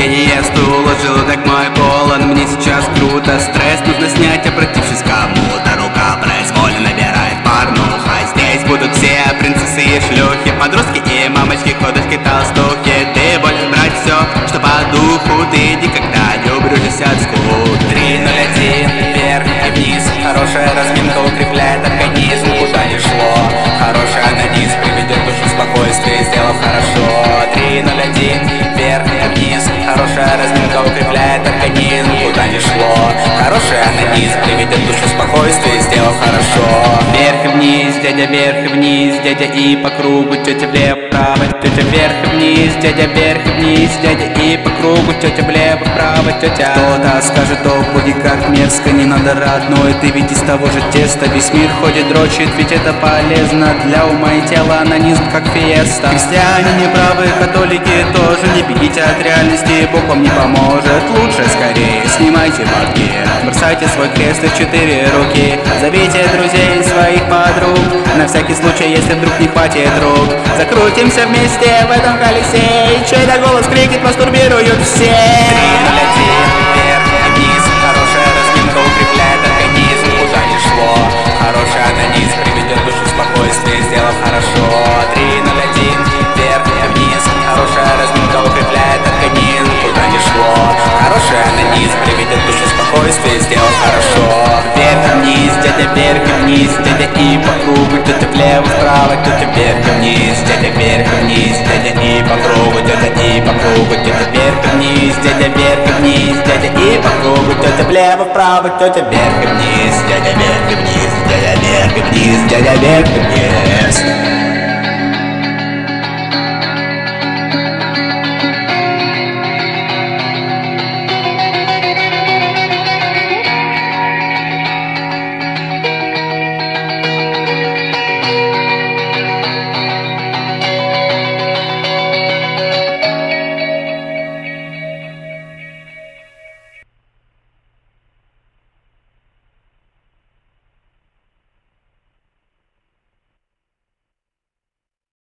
я стула, желудок мой полон. Мне сейчас круто, стресс нужно снять, обратившись к кому-то. Рука пресс, воля набирает порнуха. Здесь будут все принцессы и шлюхи, подростки и мамочки, ходочки, толстухи. Ты будешь брать все, что по духу. Ты никогда не убрежешься от скук. 301, вверх и вниз. Хорошая разминка укрепляет организм, куда ни шло. Хороший анонизм приведет душу в спокойствие, сделав хорошо. 301, вверх и вниз. Хорошая разминка укрепляет организм, куда ни шло. Хороший анонизм приведет душу в спокойствие, сделав хорошо. Вверх и вниз, дядя, вверх и вниз, дядя, и по кругу, тетя влево, вправо, тетя, вверх и вниз, дядя, вверх и вниз, дядя, и по кругу, тетя влево, вправо, тетя. Кто-то скажет, о боги, как мерзко, не надо, родной, ты ведь из того же теста. Весь мир ходит, дрочит, ведь это полезно для ума и тела, анонизм как фиеста. Христиане не правы, католики тоже, не бегите от реальности, Бог вам не поможет. Лучше скорее снимайте бабки, бросайте свой крест и в 4 руки. Зовите друзей, своих подруг, на всякий случай, если вдруг не хватит рук. Закрутимся вместе в этом колесе, и чей-то голос крикнет, мастурбируют все. 301, вверх и вниз. Хорошая разминка укрепляет организм, куда ни шло. Хороший анонизм приведет душу в спокойствие, сделав хорошо. 301, вверх и вниз. Хорошая разминка укрепляет организм, куда ни шло. Хороший анонизм приведет душу в спокойствие, сделав хорошо. Вверх и вниз, дядя, вверх и вниз, дядя, и по кругу, тетя влево, вправо, тетя, вверх и вниз, дядя, вверх и вниз, дядя, и по кругу, тетя, и по кругу, тетя, вверх и вниз, дядя, вверх и вниз, дядя, и по кругу, тетя влево, вправо, тетя, вверх и вниз, дядя, вверх и вниз, дядя, вверх и вниз, дядя, вверх и вниз.